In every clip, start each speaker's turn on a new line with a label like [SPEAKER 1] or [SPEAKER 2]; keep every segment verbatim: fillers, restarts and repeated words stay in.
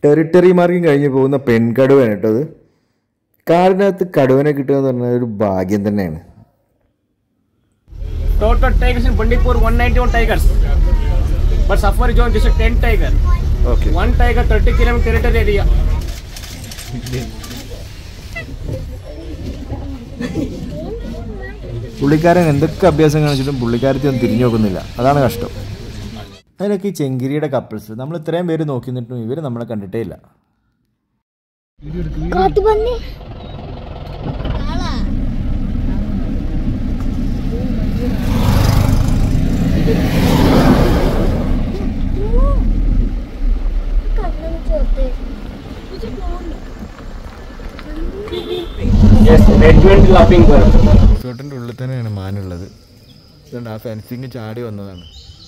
[SPEAKER 1] Territory marking കഴിഞ്ഞ് പോകുന്ന പെൺകടുവയാണ് കേട്ടോ അത്. കാടിനകത്ത് കടുവനെ കിട്ടുക എന്ന് പറഞ്ഞാൽ ഒരു ഭാഗ്യം തന്നെയാണ്.
[SPEAKER 2] Total tigers in Bandipur one ninety-one tigers, but safari zone just ten tiger.
[SPEAKER 1] Okay.
[SPEAKER 2] One tiger thirty kilometer territory area.
[SPEAKER 1] പുള്ളിക്കാരൻ എന്തൊക്കെ അഭ്യാസം കാണിച്ചിട്ടും പുള്ളിക്കാരത്തി ഒന്നും തിരിഞ്ഞു നോക്കുന്നില്ല. അതാണ് കഷ്ടം. അതിനൊക്കെ ഈ ചെങ്കിരിയുടെ കപ്പിൾസ് നമ്മൾ ഇത്രയും പേര് നോക്കി നിന്നിട്ടും ഇവർ നമ്മളെ കണ്ടിട്ടേ ഇല്ല. റിസോർട്ടിൻ്റെ ഉള്ളിൽ തന്നെയാണ് മാനുള്ളത്. ഇതുകൊണ്ട് ആ ഫെൻസിങ് ചാടി വന്നതാണ്.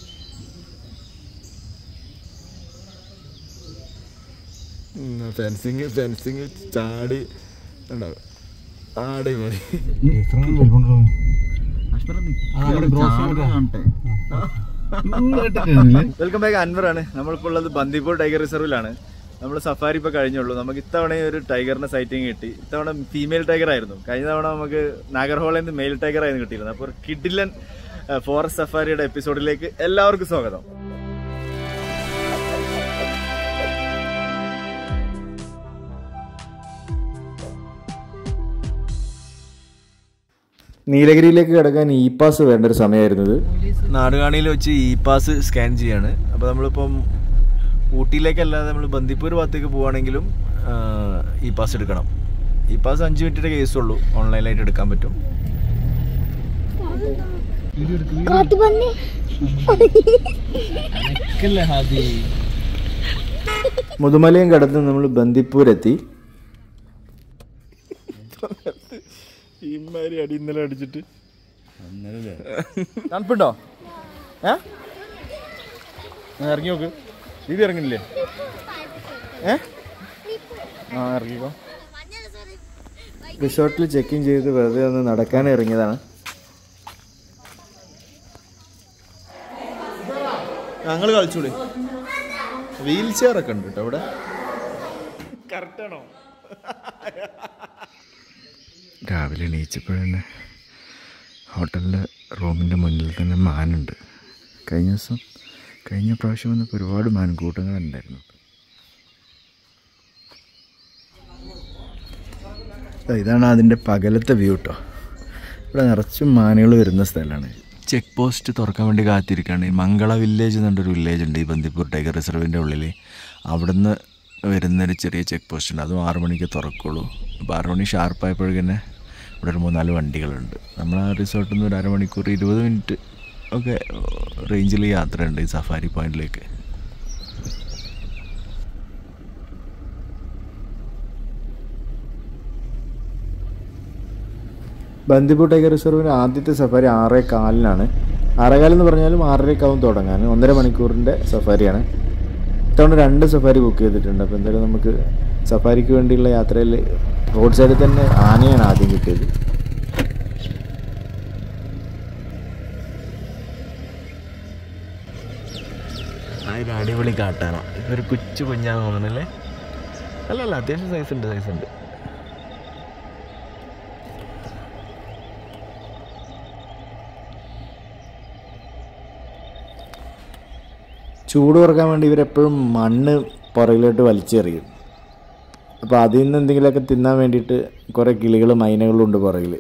[SPEAKER 1] ഫെൻസിങ് ഫെൻസിങ് ചാടി ഉണ്ടാവും. ആടി മതി. Welcome back. അൻവറാണ്. നമ്മളിപ്പോൾ ഉള്ളത് ബന്ദിപ്പൂർ ടൈഗർ റിസർവിലാണ്. നമ്മൾ സഫാരി ഇപ്പോൾ കഴിഞ്ഞുള്ളൂ. നമുക്ക് ഇത്തവണ ഒരു ടൈഗറിന്റെ സൈറ്റിങ് കിട്ടി. ഇത്തവണ ഫീമെയിൽ ടൈഗർ ആയിരുന്നു. കഴിഞ്ഞ തവണ നമുക്ക് നാഗർഹോളിൽ നിന്ന് മെയിൽ ടൈഗർ ആയിരുന്നു കിട്ടിയിരുന്നത്. അപ്പോൾ കിഡിലൻ ഫോറസ്റ്റ് സഫാരിയുടെ എപ്പിസോഡിലേക്ക് എല്ലാവർക്കും സ്വാഗതം. നീലഗിരിയിലേക്ക് കിടക്കാൻ ഇ പാസ് വേണ്ട ഒരു സമയമായിരുന്നത്. നാടുകാണിയിൽ വെച്ച് ഇ പാസ് സ്കാൻ ചെയ്യാണ്. അപ്പോൾ നമ്മളിപ്പം ഊട്ടിയിലേക്കല്ലാതെ നമ്മൾ ബന്ദിപ്പൂർ ഭാഗത്തേക്ക് പോവുകയാണെങ്കിലും ഇ പാസ് എടുക്കണം. ഇ പാസ് അഞ്ച് മിനിറ്റിൻ്റെ കേസുള്ളൂ, ഓൺലൈനായിട്ട് എടുക്കാൻ പറ്റും. മുതുമലയും കടന്ന് നമ്മൾ ബന്ദിപ്പൂരെത്തി. ഇമാരി അടി ഇന്നലെ അടിച്ചിട്ട് തണുപ്പുണ്ടോ? ഏ ഇറങ്ങി നോക്ക്. ഇത് ഇറങ്ങണില്ലേ? ഏ ആ ഇറങ്ങിക്കോ. റിസോർട്ടിൽ ചെക്കിൻ ചെയ്ത് വെറുതെ ഒന്ന് നടക്കാൻ ഇറങ്ങിയതാണ്. ഞങ്ങൾ കളിച്ചൂടെ? വീൽ ചെയർ ഒക്കെ ഉണ്ട് കേട്ടോ ഇവിടെ. കറക്റ്റാണോ? രാവിലെ എണീച്ചപ്പോഴന്നെ ഹോട്ടലിൻ്റെ റൂമിൻ്റെ മുന്നിൽ തന്നെ മാനുണ്ട്. കഴിഞ്ഞ ദിവസം കഴിഞ്ഞ പ്രാവശ്യം വന്നപ്പോൾ ഒരുപാട് മാൻകൂട്ടങ്ങളുണ്ടായിരുന്നു. ഇതാണ് അതിൻ്റെ പകലത്തെ വ്യൂ കേട്ടോ. ഇവിടെ നിറച്ചും മാനുകൾ വരുന്ന സ്ഥലമാണ്. ചെക്ക് പോസ്റ്റ് തുറക്കാൻ വേണ്ടി കാത്തിരിക്കുകയാണ്. ഈ മംഗള വില്ലേജ് എന്നുള്ളൊരു വില്ലേജ് ഉണ്ട് ഈ ബന്ദിപ്പൂർ ടൈഗർ റിസർവിൻ്റെ ഉള്ളിൽ. അവിടുന്ന് വരുന്നൊരു ചെറിയ ചെക്ക് പോസ്റ്റ് ഉണ്ട്. അതും ആറു മണിക്ക് തുറക്കുള്ളൂ. അപ്പോൾ ആറു മണി ഷാർപ്പായപ്പോഴേക്കന്നെ ഇവിടെ ഒരു മൂന്നാല് വണ്ടികളുണ്ട്. നമ്മൾ ആ റിസോർട്ടിൽ നിന്ന് ഒരു അരമണിക്കൂർ ഇരുപത് മിനിറ്റ് ഒക്കെ റേഞ്ചിൽ യാത്രയുണ്ട് ഈ സഫാരി പോയിന്റിലേക്ക്. ബന്ദിപ്പൂർ ടൈഗർ റിസർവിന് ആദ്യത്തെ സഫാരി ആറേ കാലിനാണ്. ആറേകാലെന്ന് പറഞ്ഞാലും ആറരക്കാവും തുടങ്ങാൻ. ഒന്നര മണിക്കൂറിൻ്റെ സഫാരിയാണ്. ഇത്തവണ രണ്ട് സഫാരി ബുക്ക് ചെയ്തിട്ടുണ്ട്. അപ്പോൾ എന്തായാലും നമുക്ക് സഫാരിക്ക് വേണ്ടിയുള്ള യാത്രയിൽ റോഡ് സൈഡിൽ തന്നെ ആനയാണ് ആദ്യം കിട്ടിയത്. അതിന് അടിപൊളി കാട്ടാനോ. ഇതൊരു കൊച്ചു കുഞ്ഞാന്ന് തോന്നണല്ലേ? അല്ലല്ല, അത്യാവശ്യം സൈസ് ഉണ്ട് സൈസ് ഉണ്ട് ചൂട് കുറക്കാൻ വേണ്ടി ഇവരെപ്പോഴും മണ്ണ് പുറകിലോട്ട് വലിച്ചെറിയും. അപ്പോൾ അതിൽ നിന്ന് എന്തെങ്കിലുമൊക്കെ തിന്നാൻ വേണ്ടിയിട്ട് കുറേ കിളികളും മൈനകളും ഉണ്ട് പുറകിൽ.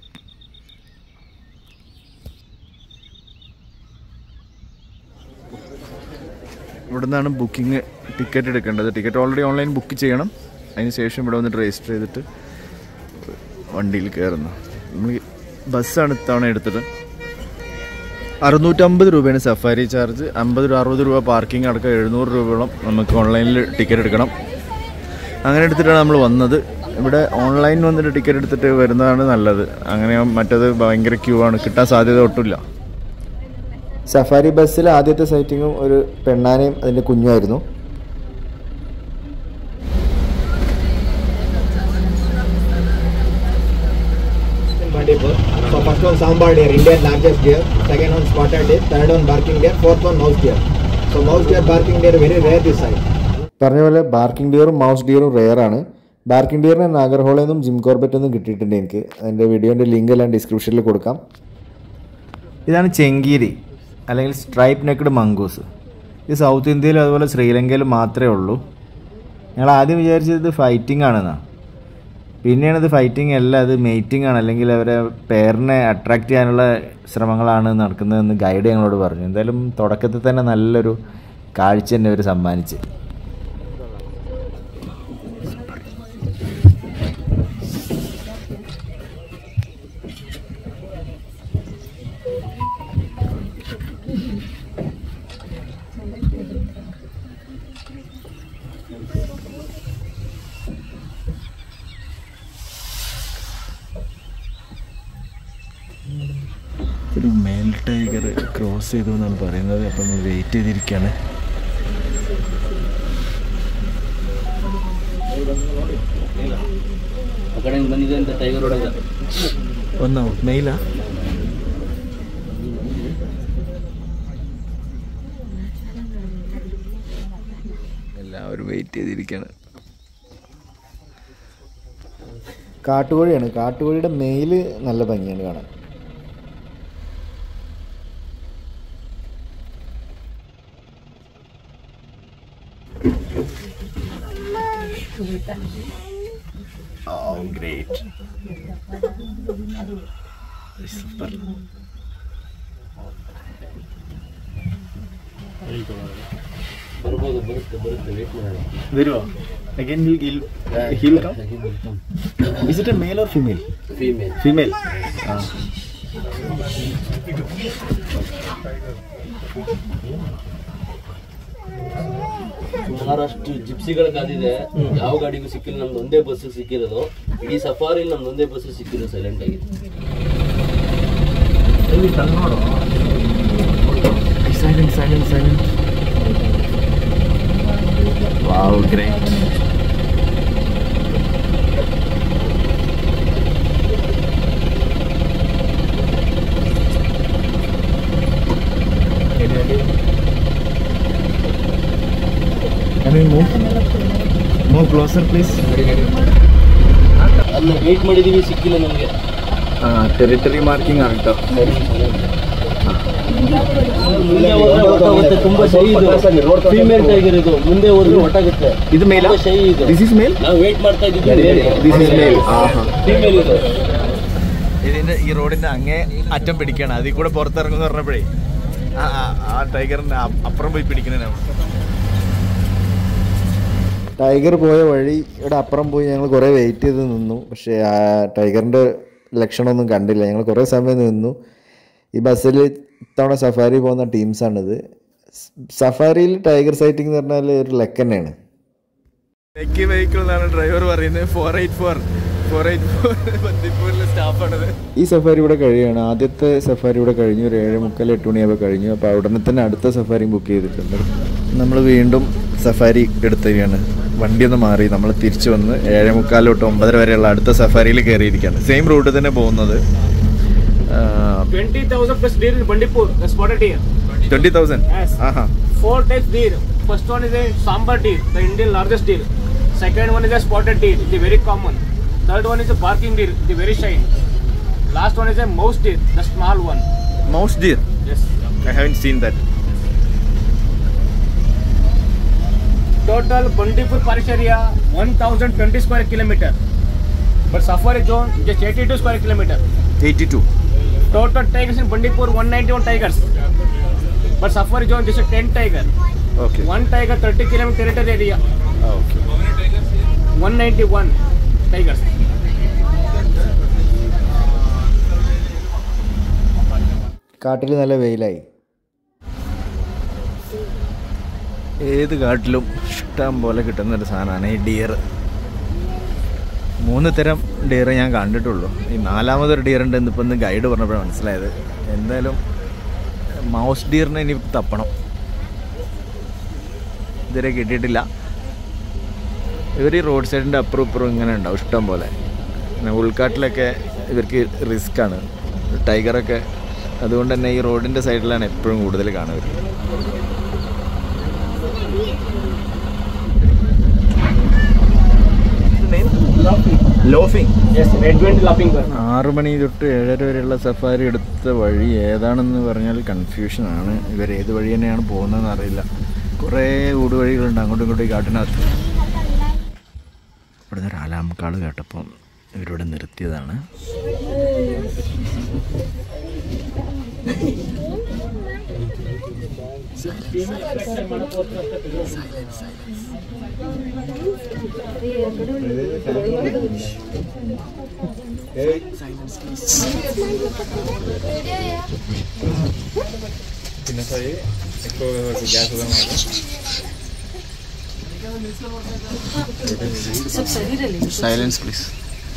[SPEAKER 1] ഇവിടെ നിന്നാണ് ബുക്കിംഗ് ടിക്കറ്റ് എടുക്കേണ്ടത്. ടിക്കറ്റ് ഓൾറെഡി ഓൺലൈൻ ബുക്ക് ചെയ്യണം. അതിന് ശേഷം ഇവിടെ വന്നിട്ട് രജിസ്റ്റർ ചെയ്തിട്ട് വണ്ടിയിൽ കയറുന്നു. നമ്മൾ ബസ്സാണ് ഇത്തവണ എടുത്തത്. അറുന്നൂറ്റമ്പത് രൂപയാണ് സഫാരി ചാർജ്. അമ്പത് രൂപ അറുപത് രൂപ പാർക്കിംഗ് അടക്കം എഴുന്നൂറ് രൂപയോളം നമുക്ക് ഓൺലൈനിൽ ടിക്കറ്റ് എടുക്കണം. അങ്ങനെ എടുത്തിട്ടാണ് നമ്മൾ വന്നത്. ഇവിടെ ഓൺലൈൻ വന്നിട്ട് ടിക്കറ്റ് എടുത്തിട്ട് വരുന്നതാണ് നല്ലത്. അങ്ങനെ മറ്റത് ഭയങ്കര ക്യൂ ആണ്, കിട്ടാൻ സാധ്യത ഒട്ടുമില്ല. സഫാരി ബസ്സിൽ ആദ്യത്തെ സൈറ്റിങ്ങും ഒരു പെണ്ണാനയും അതിൻ്റെ കുഞ്ഞുമായിരുന്നു.
[SPEAKER 3] So first one sambar deer, Indian largest deer. Second one spotted deer. Third one barking deer. Fourth one mouse deer. So mouse deer, barking deer very rare this side.
[SPEAKER 1] പറഞ്ഞ പോലെ ബാർക്കിംഗ് ഡിയറും mouse ഡിയറും റെയറാണ്. Barking ഡിയറിനെ നാഗർഹോളയിൽ നിന്നും Jim കോർബറ്റിൽ നിന്നും കിട്ടിയിട്ടുണ്ട് എനിക്ക്. അതിൻ്റെ വീഡിയോൻ്റെ ലിങ്ക് എല്ലാം ഡിസ്ക്രിപ്ഷനിൽ കൊടുക്കാം. ഇതാണ് ചെങ്കീരി അല്ലെങ്കിൽ സ്ട്രൈപ്പ് നെക്ക്ഡ് മംഗൂസ്. ഇത് സൗത്ത് ഇന്ത്യയിലും അതുപോലെ ശ്രീലങ്കയിലും മാത്രമേ ഉള്ളൂ. ഞങ്ങൾ ആദ്യം വിചാരിച്ചത് ഇത് ഫൈറ്റിംഗ് ആണെന്നാണ്. പിന്നെയാണ് ഇത് ഫൈറ്റിംഗ് അല്ല, അത് മെയ്റ്റിംഗ് ആണ്, അല്ലെങ്കിൽ അവരെ പേരിനെ അട്രാക്റ്റ് ചെയ്യാനുള്ള ശ്രമങ്ങളാണ് നടക്കുന്നതെന്ന് ഗൈഡ് ഞങ്ങളോട് പറഞ്ഞു. എന്തായാലും തുടക്കത്തിൽ തന്നെ നല്ലൊരു കാഴ്ച തന്നെ അവർ സമ്മാനിച്ച്. ഒരു മെയിൽ ടൈഗർ ക്രോസ് ചെയ്തു എന്നാണ് പറയുന്നത്. അപ്പം നമ്മൾ വെയിറ്റ് ചെയ്തിരിക്കുകയാണ്. ഒന്നോ മെയിലാ? എല്ലാവരും വെയിറ്റ് ചെയ്തിരിക്കുകയാണ്. കാട്ടുകോഴിയാണ്. കാട്ടുകോഴിയുടെ മെയില് നല്ല ഭംഗിയാണ് കാണാൻ. Oh, great. Super. വരുമോ? Again he'll, he'll, he'll come? Is it a male or female?
[SPEAKER 2] Female.
[SPEAKER 1] Female. Ah.
[SPEAKER 4] Maharashtra ಜಿಪ್ಸಿಗಳ ಕಾದಿದೆ. ಯಾವ ಗಾಡಿಗೂ ಸಿಕ್ಕಿಲ್ಲ, ನಮ್ದು ಒಂದೇ ಬಸ್ ಸಿಕ್ಕಿರೋದು. ಇಡೀ ಸಫಾರಿ ನಮ್ದು ಒಂದೇ ಬಸ್ ಸಿಕ್ಕಿರೋದು ಸೈಲೆಂಟ್ ಆಗಿ.
[SPEAKER 1] Silent, silent, silent. Wow, great. Can we move? Move closer, please.
[SPEAKER 4] ಅಲ್ಲ ವೇಟ್ ಮಾಡಿದೀವಿ, ಸಿಕ್ಕಿಲ್ಲ ನಮಗೆ.
[SPEAKER 1] ಟೆರಿಟರಿ ಮಾರ್ಕಿಂಗ್ ಆಗುತ್ತಾ?
[SPEAKER 4] ಮುಂದೆ ಹೋದ್ರೆ ಹೊಟ್ಟಾಗುತ್ತೆ, ತುಂಬಾ ಶೈ ಇದು. ಫೀಮೇಲ್ ಟೈಗರ್ ಇದು, ಮುಂದೆ ಹೋದ್ರೆ ಹೊಟ್ಟಾಗುತ್ತೆ.
[SPEAKER 1] ಇದು ಮೇಲ್?
[SPEAKER 4] ಶೈ ಇದು.
[SPEAKER 1] This is male?
[SPEAKER 4] ನಾವು ವೇಟ್ ಮಾಡ್ತಾ ಇದ್ದೀವಿ.
[SPEAKER 1] This is mail.
[SPEAKER 4] ಫೀಮೇಲ್ ಇದು.
[SPEAKER 1] ഇതിന്റെ ഈ റോഡിന്റെ അങ്ങേ അറ്റം പിടിക്കണം. അതിൽ കൂടെ പുറത്തിറങ്ങുമെന്ന് പറഞ്ഞപ്പോഴേ ആ ടൈഗറിന്റെ അപ്പുറം പോയി പിടിക്കണേ. ടൈഗർ പോയ വഴി ഇവിടെ അപ്പുറം പോയി ഞങ്ങൾ കുറേ വെയിറ്റ് ചെയ്ത് നിന്നു. പക്ഷേ ആ ടൈഗറിൻ്റെ ലക്ഷണമൊന്നും കണ്ടില്ല. ഞങ്ങൾ കുറേ സമയം നിന്നു. ഈ ബസ്സിൽ ഇത്തവണ സഫാരി പോകുന്ന ടീംസാണിത്. സഫാരിയിൽ ടൈഗർ സൈറ്റിംഗ് എന്ന് പറഞ്ഞാൽ ഒരു ലക്ക് തന്നെയാണ്. ലക്കി വെഹിക്കിൾ എന്നാണ് ഡ്രൈവർ പറയുന്നത്. Four eight four four eight four ബന്ദിപ്പൂരിലെ സ്റ്റാഫാണത്. ഈ സഫാരി ഇവിടെ കഴിയുകയാണ്. ആദ്യത്തെ സഫാരി ഇവിടെ കഴിഞ്ഞു. ഒരു ഏഴ് മുക്കാൽ എട്ട് മണിയാകുമ്പോൾ കഴിഞ്ഞു. അപ്പോൾ ഉടനെ തന്നെ അടുത്ത സഫാരിയും ബുക്ക് ചെയ്തിട്ടുണ്ട്. നമ്മൾ വീണ്ടും സഫാരി എടുത്തുകയാണ്. വണ്ടി ഒന്ന് മാറി നമ്മൾ തിരിച്ചു വന്ന് ഏഴ് മുക്കാൽ തൊട്ട് ഒമ്പതര വരെയുള്ള അടുത്ത സഫാരിയിൽ കയറിയിരിക്കുകയാണ്. സെയിം റൂട്ട് തന്നെ പോകുന്നത്.
[SPEAKER 2] twenty thousand plus deer in Bandipur, the spotted deer.
[SPEAKER 1] twenty thousand?
[SPEAKER 2] Yes.
[SPEAKER 1] Uh-huh.
[SPEAKER 2] Four types deer. First one is a sambar deer, the Indian largest deer. Second one is a spotted deer, it's very common. Third one is a barking deer, it's very shy. Last one is a mouse deer, the small one.
[SPEAKER 1] Mouse deer?
[SPEAKER 2] Yes.
[SPEAKER 1] I haven't seen that.
[SPEAKER 2] Total Bandipur parish area one thousand twenty square kilometer. But safari zone just eighty-two square kilometer.
[SPEAKER 1] eighty-two.
[SPEAKER 2] Total tigers in Bandipur one ninety-one tigers. But safari zone just a ten tiger.
[SPEAKER 1] Okay.
[SPEAKER 2] One tiger thirty kilometer territory area.
[SPEAKER 1] Okay.
[SPEAKER 2] one ninety-one tigers.
[SPEAKER 1] കാട്ടിൽ നല്ല വെയിലായി. ഏത് കാട്ടിലും ഇഷ്ടം പോലെ കിട്ടുന്നൊരു സാധനമാണ് ഈ dear. മൂന്ന് തരം ഡിയർ ഞാൻ കണ്ടിട്ടുള്ളൂ. ഈ നാലാമതൊരു ഡിയർ ഉണ്ട് എന്നിപ്പോൾ ഇന്ന് ഗൈഡ് പറഞ്ഞപ്പോഴാണ് മനസ്സിലായത്. എന്തായാലും മൗസ് ഡിയറിനെ ഇനി തപ്പണം. ഇതുവരെ കിട്ടിയിട്ടില്ല. ഇവർ ഈ റോഡ് സൈഡിൻ്റെ അപ്പുറം ഇപ്പുറം ഇങ്ങനെ ഉണ്ടാവും ഇഷ്ടം പോലെ. പിന്നെ ഉൾക്കാട്ടിലൊക്കെ ഇവർക്ക് റിസ്ക്കാണ് ടൈഗറൊക്കെ. അതുകൊണ്ട് തന്നെ ഈ റോഡിൻ്റെ സൈഡിലാണ് എപ്പോഴും കൂടുതൽ കാണുന്നത്. Laughing.
[SPEAKER 2] Yes, red wind laughing bird.
[SPEAKER 1] ആറ് മണി തൊട്ട് ഏഴര വരെയുള്ള സഫാരി എടുത്ത വഴി ഏതാണെന്ന് പറഞ്ഞാൽ കൺഫ്യൂഷനാണ്. ഇവർ ഏത് വഴി തന്നെയാണ് പോകുന്നതെന്ന് അറിയില്ല. കുറേ ഊടുവഴികളുണ്ട് അങ്ങോട്ടും ഇങ്ങോട്ടും കാട്ടിനകത്ത്. ഇവിടുന്ന് ഒരു അലാം കാള് കേട്ടപ്പം ഇവരിവിടെ നിർത്തിയതാണ്. Silence, please.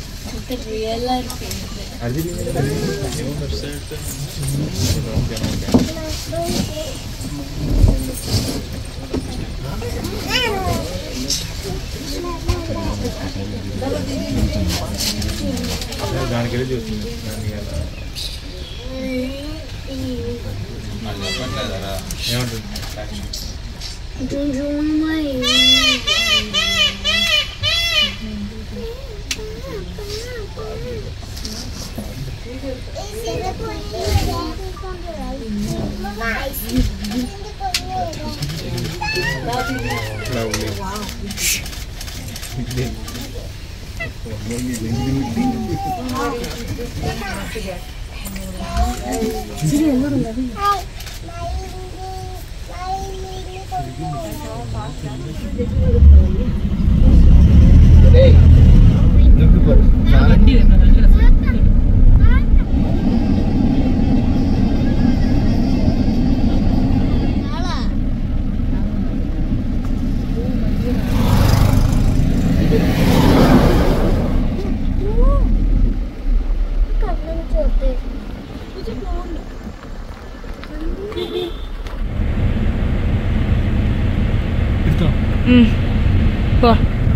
[SPEAKER 5] Go.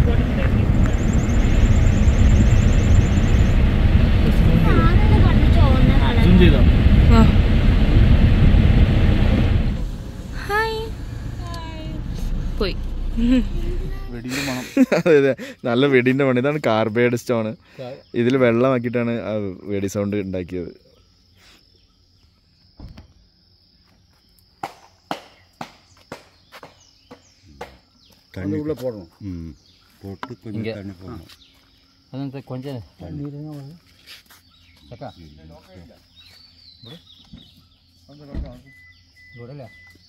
[SPEAKER 5] പോയി.
[SPEAKER 1] അതെ അതെ, നല്ല വെടിൻ്റെ മണം. ഇതാണ് കാർബൈഡ് സ്റ്റോൺ. ഇതിൽ വെള്ളമാക്കിയിട്ടാണ് ആ വെടി സൗണ്ട് ഉണ്ടാക്കിയത്.
[SPEAKER 6] தண்ணி உள்ளே போடணும். ம் போட்டு கொஞ்சம் தண்ணி போடணும்.
[SPEAKER 4] அதான் கொஞ்சம் அக்கா விடல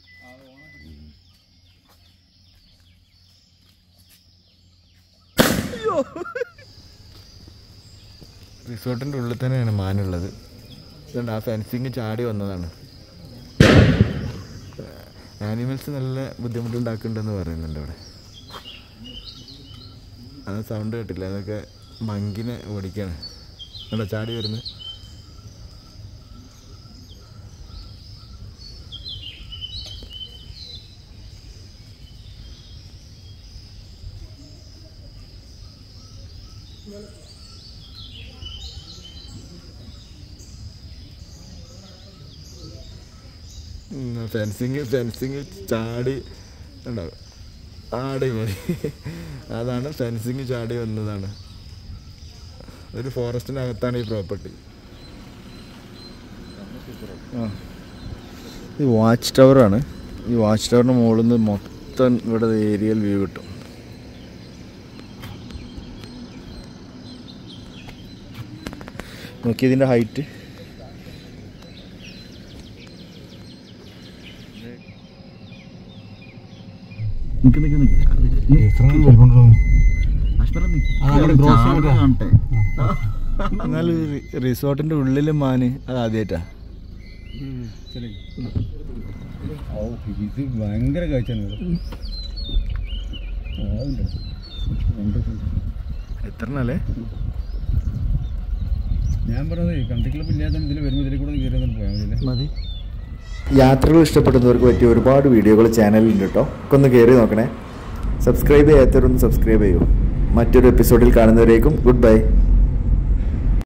[SPEAKER 1] റിസോർട്ടിൻ്റെ ഉള്ളിൽ തന്നെയാണ് മാനുള്ളത്. ഇതുകൊണ്ട് ആ ഫെൻസിങ് ചാടി വന്നതാണ്. ആനിമൽസ് നല്ല ബുദ്ധിമുട്ടുണ്ടാക്കുന്നുണ്ടെന്ന് പറയുന്നുണ്ട് അവിടെ. അത് സൗണ്ട് കേട്ടില്ല, അതൊക്കെ മങ്കിനെ ഓടിക്കാണ്. അവിടെ ചാടി വരുന്നത്. ഫെൻസിങ് ഫെൻസിങ് ചാടി ഉണ്ടാവും. ആടി മതി. അതാണ് ഫെൻസിങ് ചാടി വന്നതാണ്. ഒരു ഫോറസ്റ്റിനകത്താണ് ഈ പ്രോപ്പർട്ടി. ആ, ഈ വാച്ച് ടവറാണ്. ഈ വാച്ച് ടവറിന് മുകളിൽ നിന്ന് മൊത്തം ഇവിടെ ഏരിയൽ വ്യൂ കിട്ടും. നോക്കി ഇതിൻ്റെ ഹൈറ്റ്. എന്നാലും റിസോർട്ടിന്റെ ഉള്ളില് മാന് അത് ആദ്യമായിട്ടാ.
[SPEAKER 6] ഇത് ഭയങ്കര കാഴ്ചയാണ്.
[SPEAKER 1] എത്രണ്ണല്ലേ
[SPEAKER 6] ഞാൻ പറഞ്ഞത് കൺട്രി ക്ലബ് ഇല്ലാതെ ഇതിൽ വരുമ്പോൾ ഇതിൽ കൂടെ കയറി പോയാൽ
[SPEAKER 1] മതി. യാത്രകൾ ഇഷ്ടപ്പെടുന്നവർക്ക് പറ്റിയ ഒരുപാട് വീഡിയോകൾ ചാനലിലുണ്ട് കേട്ടോ. ഒക്കെ ഒന്ന് കയറി നോക്കണേ. സബ്സ്ക്രൈബ് ചെയ്യാത്തവരൊന്ന് സബ്സ്ക്രൈബ് ചെയ്യൂ. മറ്റൊരു എപ്പിസോഡിൽ കാണുന്നവരേക്കും ഗുഡ് ബൈ.